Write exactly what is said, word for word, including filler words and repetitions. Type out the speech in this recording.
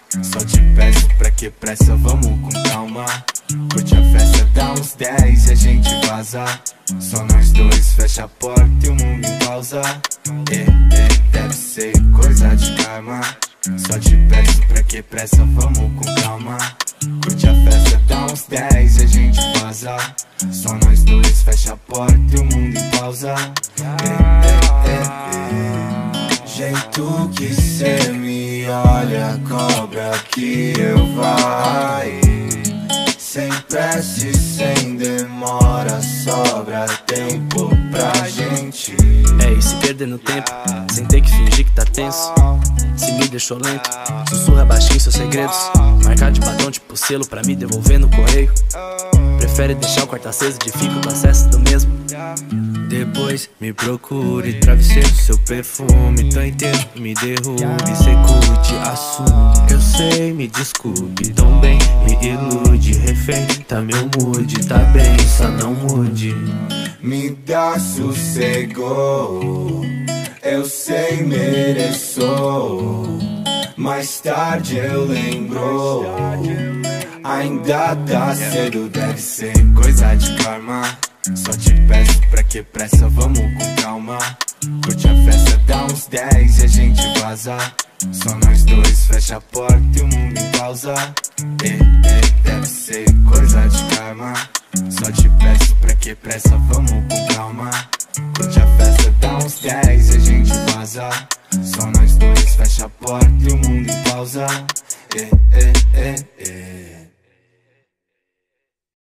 Só te peço, pra que pressa, vamos com calma. Curte a festa, dá uns dez e a gente vaza. Só nós dois, fecha a porta e o mundo em pausa. E, e, deve ser coisa de karma. Só te peço, pra que pressa, vamos com calma. Curte a festa, dá uns dez e a gente vaza. Só nós dois, fecha a porta e o mundo em pausa. E, e, e, e. Jeito que cê me olha, cobra que eu vai. Sem pressa e sem demora, sobra tempo pra gente. É, e se perder no tempo, sem ter que fingir que tá tenso. Se me deixou lento, sussurra baixinho seus segredos. Marcar de batom tipo selo pra me devolver no correio. Prefere deixar o quarto aceso, dificulta o acesso do mesmo. Depois me procure, travesseiro, seu perfume. Tô inteiro, me derrube, cê curte, assume. Eu sei, me desculpe, tão bem, me ilude. Refém, tá meu mood, tá bem, só não mude. Me dá sossego, eu sei, mereço. Mais tarde eu lembro, ainda tá cedo, deve ser coisa de karma. Só te peço, pra que pressa, vamos com calma. Curte a festa, dá uns dez e a gente vaza. Só nós dois, fecha a porta e o mundo em pausa. E, e, deve ser coisa de karma. Só te peço, pra que pressa, vamos com calma. Curte a festa, dá uns dez e a gente vaza. Só nós dois, fecha a porta e o mundo em pausa. E, e, e, e.